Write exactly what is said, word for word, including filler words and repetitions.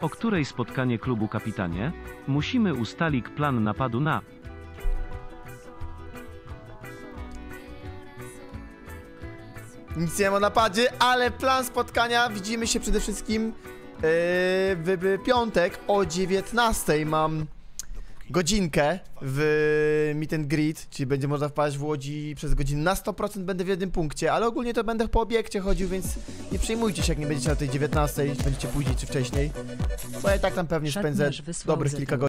O której spotkanie klubu, kapitanie? Musimy ustalić plan napadu na... Nic nie ma o napadzie, ale plan spotkania, widzimy się przede wszystkim yy, w, w piątek o dziewiętnastej. Mam godzinkę w meet and greet, czyli będzie można wpaść w Łodzi przez godzinę. Na sto procent będę w jednym punkcie, ale ogólnie to będę po obiekcie chodził, więc nie przejmujcie się, jak nie będziecie na tej dziewiętnastej, będziecie później czy wcześniej, bo ja i tak tam pewnie spędzę dobrych kilka godzin.